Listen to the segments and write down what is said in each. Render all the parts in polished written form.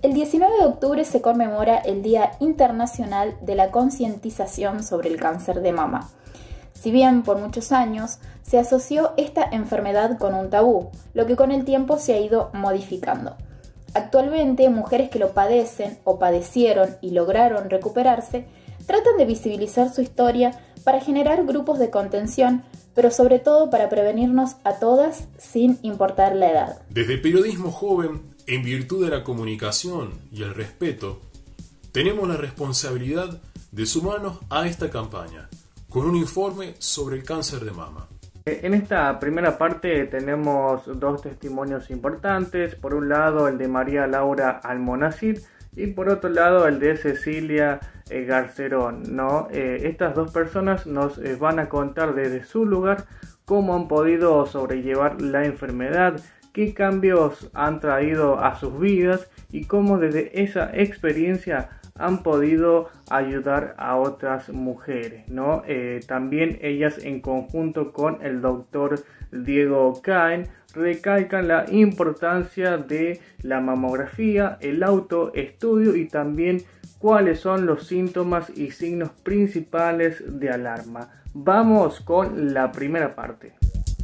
El 19 de octubre se conmemora el Día Internacional de la Concientización sobre el Cáncer de Mama. Si bien por muchos años se asoció esta enfermedad con un tabú, lo que con el tiempo se ha ido modificando. Actualmente, mujeres que lo padecen o padecieron y lograron recuperarse, tratan de visibilizar su historia para generar grupos de contención, pero sobre todo para prevenirnos a todas sin importar la edad. Desde Periodismo Joven, en virtud de la comunicación y el respeto, tenemos la responsabilidad de sumarnos a esta campaña con un informe sobre el cáncer de mama. En esta primera parte tenemos dos testimonios importantes. Por un lado el de María Laura Almonacid y por otro lado el de Cecilia Garcerón, ¿no? Estas dos personas nos van a contar desde su lugar cómo han podido sobrellevar la enfermedad, qué cambios han traído a sus vidas y cómo desde esa experiencia han podido ayudar a otras mujeres, ¿no? También ellas en conjunto con el doctor Diego Caen recalcan la importancia de la mamografía, el autoestudio y también cuáles son los síntomas y signos principales de alarma. Vamos con la primera parte.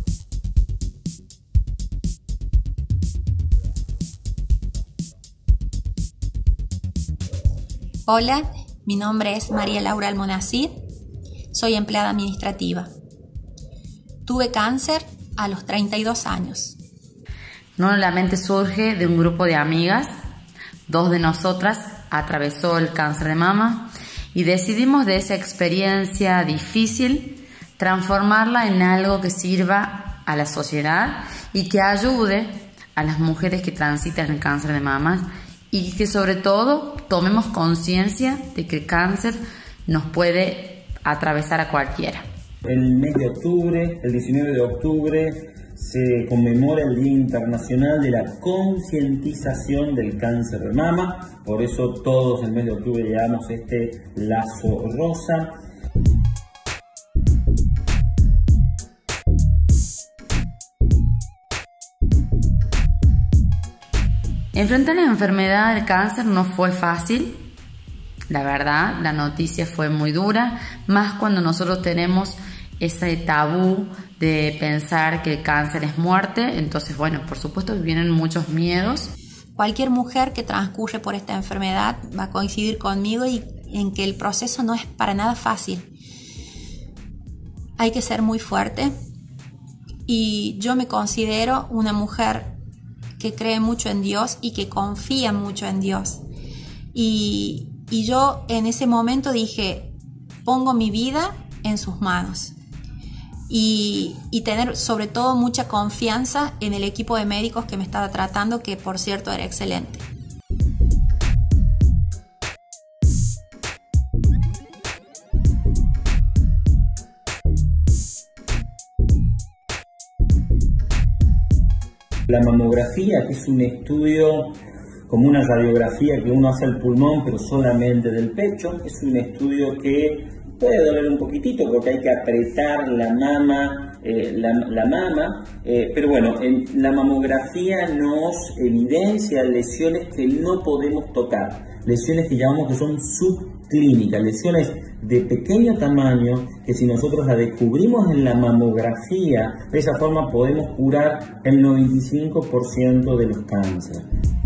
Hola, mi nombre es María Laura Almonacid, soy empleada administrativa. Tuve cáncer a los 32 años. Nuevamente surge de un grupo de amigas, dos de nosotras atravesó el cáncer de mama y decidimos de esa experiencia difícil transformarla en algo que sirva a la sociedad y que ayude a las mujeres que transitan el cáncer de mama y que sobre todo tomemos conciencia de que el cáncer nos puede atravesar a cualquiera. El mes de octubre, el 19 de octubre, se conmemora el Día Internacional de la Concientización del Cáncer de Mama, por eso todos el mes de octubre llevamos este lazo rosa. Enfrentar la enfermedad del cáncer no fue fácil, la verdad, la noticia fue muy dura, más cuando nosotros tenemos ese tabú de pensar que el cáncer es muerte, entonces bueno, por supuesto que vienen muchos miedos. Cualquier mujer que transcurre por esta enfermedad va a coincidir conmigo en que el proceso no es para nada fácil. Hay que ser muy fuerte y yo me considero una mujer que cree mucho en Dios y que confía mucho en Dios. Y yo en ese momento dije, pongo mi vida en sus manos. Y tener sobre todo mucha confianza en el equipo de médicos que me estaba tratando, que por cierto era excelente. La mamografía, que es un estudio como una radiografía que uno hace al pulmón, pero solamente del pecho, es un estudio que puede doler un poquitito porque hay que apretar la mama, pero bueno, la mamografía nos evidencia lesiones que no podemos tocar, lesiones que llamamos que son subclínicas, lesiones de pequeño tamaño que si nosotros la descubrimos en la mamografía, de esa forma podemos curar el 95% de los cánceres.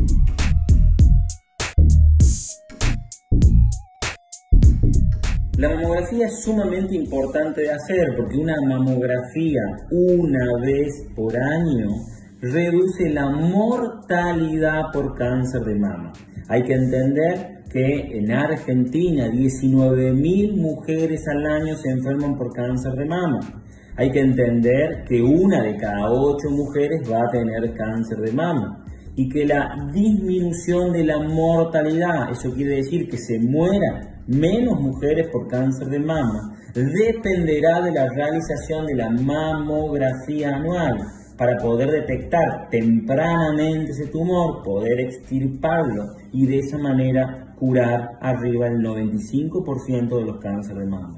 La mamografía es sumamente importante de hacer porque una mamografía una vez por año reduce la mortalidad por cáncer de mama. Hay que entender que en Argentina 19.000 mujeres al año se enferman por cáncer de mama. Hay que entender que una de cada 8 mujeres va a tener cáncer de mama y que la disminución de la mortalidad, eso quiere decir que se mueran menos mujeres por cáncer de mama, dependerá de la realización de la mamografía anual para poder detectar tempranamente ese tumor, poder extirparlo y de esa manera curar arriba el 95% de los cánceres de mama.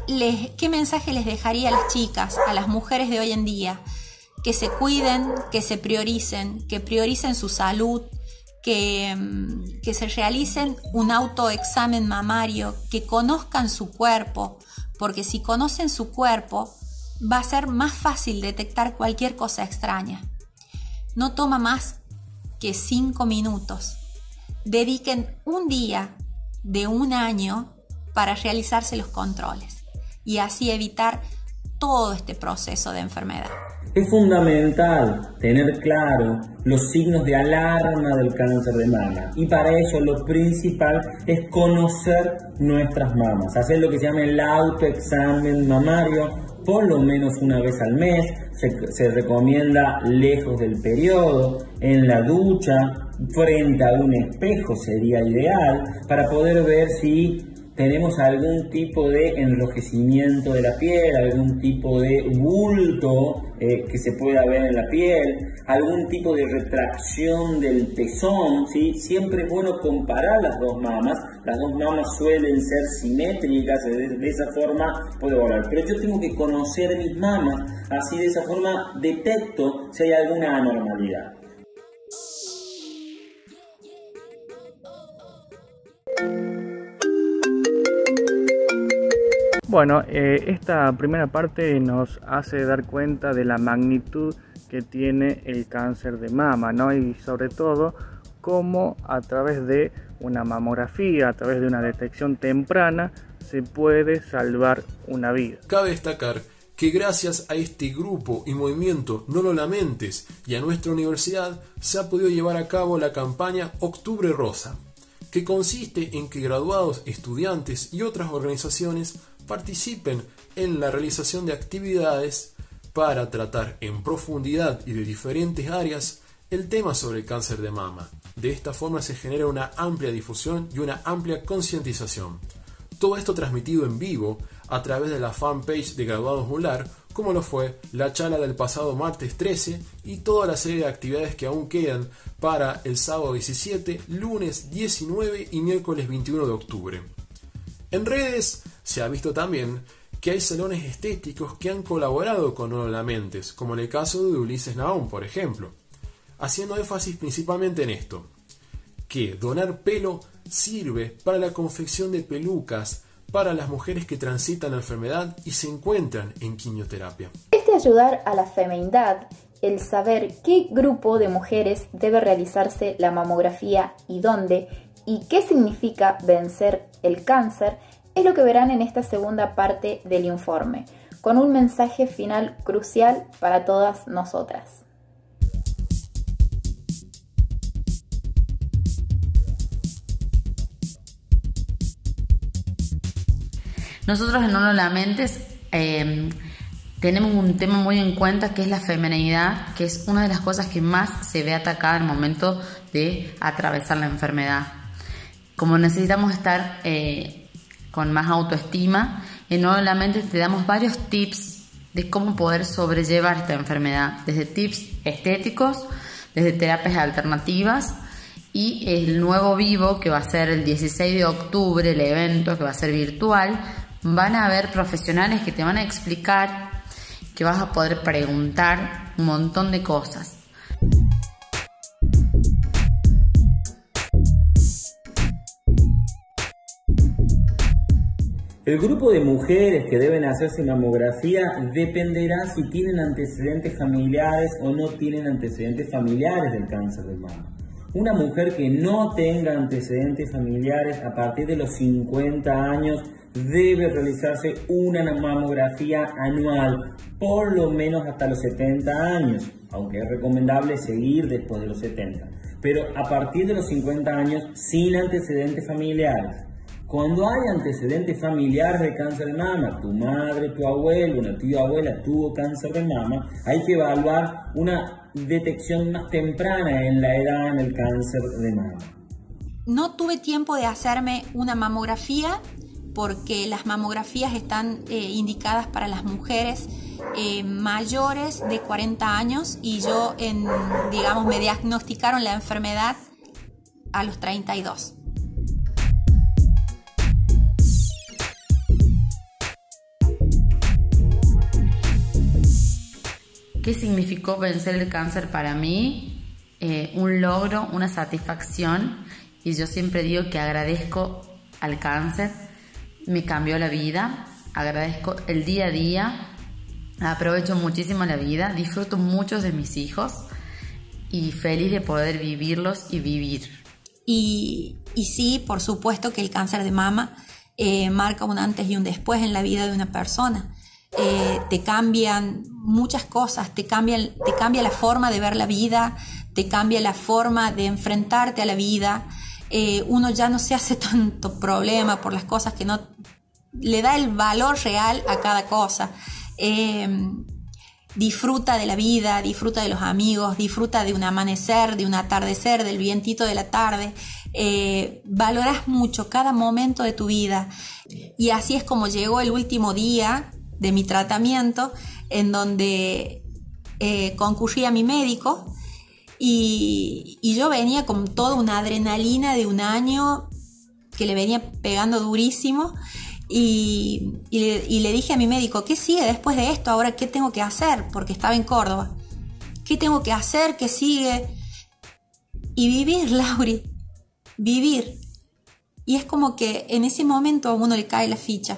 ¿qué mensaje les dejaría a las chicas, a las mujeres de hoy en día? Que se cuiden, que se prioricen, que prioricen su salud, que se realicen un autoexamen mamario, que conozcan su cuerpo, porque si conocen su cuerpo va a ser más fácil detectar cualquier cosa extraña. No toma más que 5 minutos. Dediquen un día de un año para realizarse los controles y así evitar todo este proceso de enfermedad. Es fundamental tener claro los signos de alarma del cáncer de mama y para ello lo principal es conocer nuestras mamas, hacer lo que se llama el autoexamen mamario por lo menos una vez al mes, se recomienda lejos del periodo, en la ducha, frente a un espejo sería ideal para poder ver si tenemos algún tipo de enrojecimiento de la piel, algún tipo de bulto que se pueda ver en la piel, algún tipo de retracción del pezón, ¿sí? Siempre es bueno comparar las dos mamas suelen ser simétricas, de esa forma puedo evaluar, pero yo tengo que conocer mis mamas, así de esa forma detecto si hay alguna anormalidad. Bueno, esta primera parte nos hace dar cuenta de la magnitud que tiene el cáncer de mama, ¿no? Y sobre todo cómo a través de una mamografía, a través de una detección temprana, se puede salvar una vida. Cabe destacar que gracias a este grupo y movimiento No lo lamentes y a nuestra universidad se ha podido llevar a cabo la campaña Octubre Rosa, que consiste en que graduados, estudiantes y otras organizaciones participen en la realización de actividades para tratar en profundidad y de diferentes áreas el tema sobre el cáncer de mama. De esta forma se genera una amplia difusión y una amplia concientización. Todo esto transmitido en vivo a través de la fanpage de Graduados UNLAR, como lo fue la charla del pasado martes 13 y toda la serie de actividades que aún quedan para el sábado 17, lunes 19 y miércoles 21 de octubre. En redes se ha visto también que hay salones estéticos que han colaborado con No lo lamentes, como en el caso de Ulises Nahón, por ejemplo, haciendo énfasis principalmente en esto, que donar pelo sirve para la confección de pelucas para las mujeres que transitan la enfermedad y se encuentran en quimioterapia. Ayudar a la feminidad, el saber qué grupo de mujeres debe realizarse la mamografía y dónde, y qué significa vencer el cáncer, es lo que verán en esta segunda parte del informe, con un mensaje final crucial para todas nosotras. Nosotros en No lo lamentes tenemos un tema muy en cuenta que es la feminidad, que es una de las cosas que más se ve atacada al momento de atravesar la enfermedad. Como necesitamos estar con más autoestima, en No lo lamentes te damos varios tips de cómo poder sobrellevar esta enfermedad, desde tips estéticos, desde terapias alternativas y el nuevo vivo que va a ser el 16 de octubre, el evento que va a ser virtual. Van a haber profesionales que te van a explicar, que vas a poder preguntar un montón de cosas. El grupo de mujeres que deben hacerse mamografía dependerá si tienen antecedentes familiares o no tienen antecedentes familiares del cáncer de mama. Una mujer que no tenga antecedentes familiares a partir de los 50 años debe realizarse una mamografía anual, por lo menos hasta los 70 años, aunque es recomendable seguir después de los 70, pero a partir de los 50 años sin antecedentes familiares. Cuando hay antecedentes familiares de cáncer de mama, tu madre, tu abuelo, una tía abuela tuvo cáncer de mama, hay que evaluar una detección más temprana en la edad en el cáncer de mama. No tuve tiempo de hacerme una mamografía porque las mamografías están indicadas para las mujeres mayores de 40 años y yo, me diagnosticaron la enfermedad a los 32. ¿Qué significó vencer el cáncer para mí? Un logro, una satisfacción, y yo siempre digo que agradezco al cáncer, me cambió la vida, agradezco el día a día, aprovecho muchísimo la vida, disfruto mucho de mis hijos y feliz de poder vivirlos y vivir. Y sí, por supuesto que el cáncer de mama marca un antes y un después en la vida de una persona. Te cambian muchas cosas, te cambia la forma de ver la vida, te cambia la forma de enfrentarte a la vida. Uno ya no se hace tanto problema por las cosas, que no le da el valor real a cada cosa. Disfruta de la vida, disfruta de los amigos, disfruta de un amanecer, de un atardecer, del vientito de la tarde. Valoras mucho cada momento de tu vida. Y así es como llegó el último día de mi tratamiento, en donde concurrí a mi médico, y yo venía con toda una adrenalina de un año que le venía pegando durísimo, y le dije a mi médico: ¿qué sigue después de esto? Ahora, ¿qué tengo que hacer? Porque estaba en Córdoba. ¿Qué tengo que hacer? ¿Qué sigue? Y vivir, Lauri, vivir. Y es como que en ese momento a uno le cae la ficha.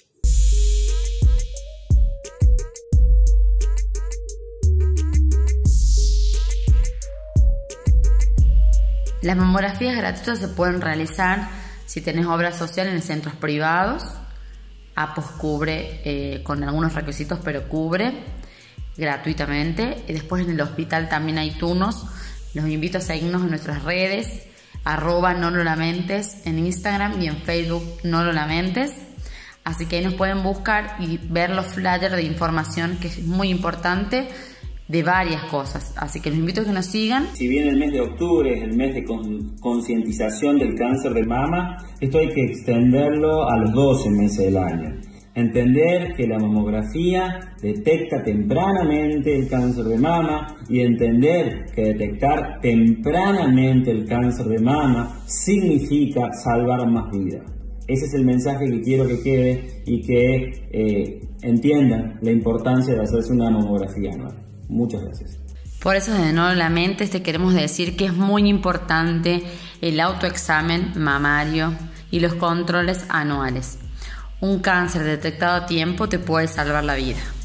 Las mamografías gratuitas se pueden realizar si tenés obra social en centros privados. APOS cubre con algunos requisitos, pero cubre gratuitamente. Y después en el hospital también hay turnos. Los invito a seguirnos en nuestras redes, @nololamentes en Instagram y en Facebook nololamentes. Así que ahí nos pueden buscar y ver los flyers de información, que es muy importante, de varias cosas. Así que los invito a que nos sigan. Si bien el mes de octubre es el mes de concientización del cáncer de mama, esto hay que extenderlo a los 12 meses del año. Entender que la mamografía detecta tempranamente el cáncer de mama, y entender que detectar tempranamente el cáncer de mama significa salvar más vidas. Ese es el mensaje que quiero que quede, y que entiendan la importancia de hacerse una mamografía anual. Muchas gracias. Por eso desde Nololamentes te queremos decir que es muy importante el autoexamen mamario y los controles anuales. Un cáncer detectado a tiempo te puede salvar la vida.